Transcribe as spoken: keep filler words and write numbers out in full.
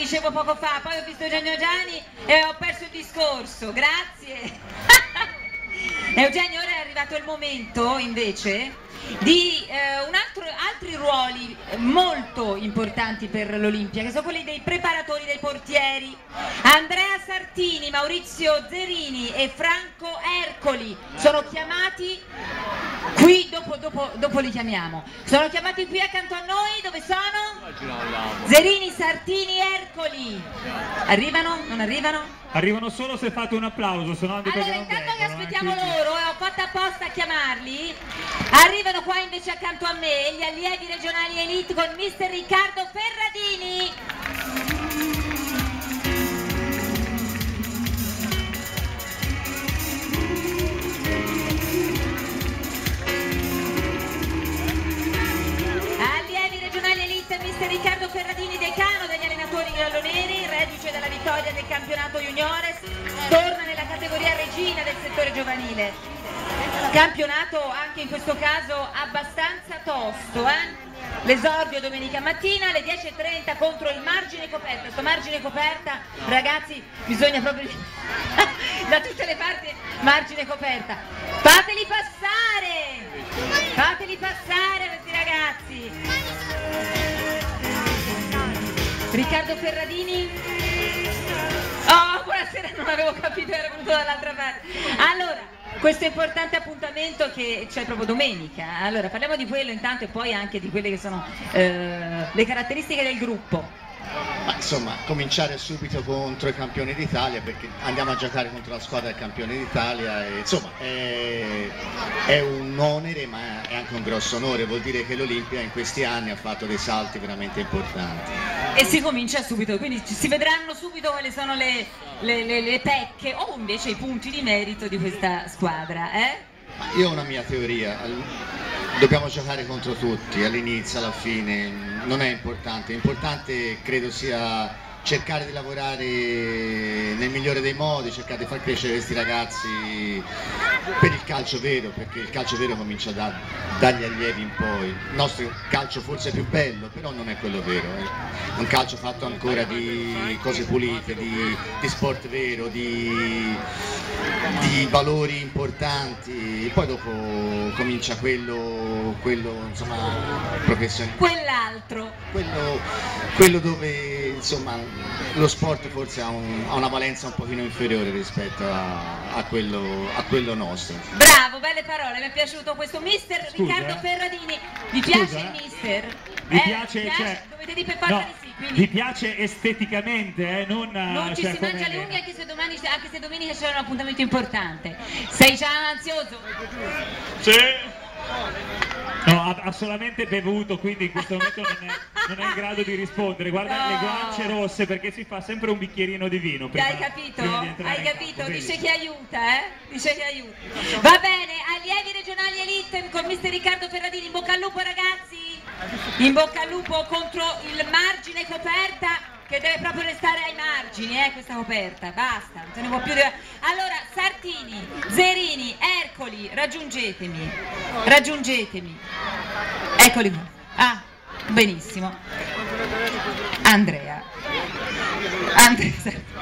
dicevo poco fa, poi ho visto Eugenio Giani e ho perso il discorso, grazie. Eugenio, ora è arrivato il momento invece di eh, un altro, altri ruoli molto importanti per l'Olimpia, che sono quelli dei preparatori, dei portieri. Andrea Sartini, Maurizio Zerini e Franco Ercoli sono chiamati qui, dopo, dopo, dopo li chiamiamo, sono chiamati qui accanto a noi. Dove sono? Zerini, Sartini, Ercoli. Arrivano? Non arrivano? Arrivano solo se fate un applauso, se no non allora, che non intanto che aspettiamo eh, quindi... loro, e ho fatto apposta a chiamarli, arrivano qua invece accanto a me gli allievi regionali elite con mister Riccardo Ferradini. Allievi regionali elite, mister Riccardo Ferradini, decano degli allenatori gialloneri, reduce dalla vittoria del campionato juniores, torna nella categoria regina del settore giovanile. Campionato anche in questo caso abbastanza tosto, eh? L'esordio domenica mattina alle dieci e trenta contro il margine coperta. Questo margine coperta, ragazzi, bisogna proprio da tutte le parti margine coperta. Fateli passare! Fateli passare questi ragazzi! Riccardo Ferradini? Oh, buonasera, non avevo capito, era venuto dall'altra parte. Allora, questo importante appuntamento che c'è proprio domenica, allora parliamo di quello intanto e poi anche di quelle che sono eh, le caratteristiche del gruppo. Ma insomma, cominciare subito contro i campioni d'Italia, perché andiamo a giocare contro la squadra del campione d'Italia e insomma è, è un onere, ma è anche un grosso onore, vuol dire che l'Olimpia in questi anni ha fatto dei salti veramente importanti. E si comincia subito, quindi si vedranno subito quali sono le, le, le, le pecche o invece i punti di merito di questa squadra, eh? Io ho una mia teoria, dobbiamo giocare contro tutti, all'inizio, alla fine, non è importante, l'importante credo sia cercare di lavorare nel migliore dei modi, cercare di far crescere questi ragazzi per il calcio vero, perché il calcio vero comincia da, dagli allievi in poi. Il nostro calcio forse è più bello, però non è quello vero, eh. Un calcio fatto ancora di cose pulite, di, di sport vero, di, di valori importanti, poi dopo comincia quello, quello insomma, professionale. Quell'altro. Quello, quello dove insomma lo sport forse ha, un, ha una valenza un pochino inferiore rispetto a, a, quello, a quello nostro. Bravo, belle parole, mi è piaciuto questo mister. Scusa, Riccardo eh. Ferradini. Vi Scusa, piace eh. il mister? Vi eh? piace, piace? cioè... Dovete dire per forza no, di sì. Quindi... vi piace esteticamente, eh? Non, non ci cioè, si come... mangia le unghie anche se, domani, anche se domenica c'è un appuntamento importante. Sei già ansioso? Sì. No, ha, ha solamente bevuto, quindi in questo momento non è, non è in grado di rispondere. Guarda no. le guance rosse, perché si fa sempre un bicchierino di vino prima, Hai capito? prima di entrare Hai in capito? campo, Dice vedi? che aiuta, eh? Dice che aiuta. Va bene, allievi regionali elite con mister Riccardo Ferradini, in bocca al lupo ragazzi! In bocca al lupo contro il margine coperta, che deve proprio restare ai margini, eh, questa coperta, basta, non se ne può più. Allora, Sartini, Zerini, Ercoli, raggiungetemi, raggiungetemi, eccoli qua. Ah, benissimo. Andrea, Andrea Sartini.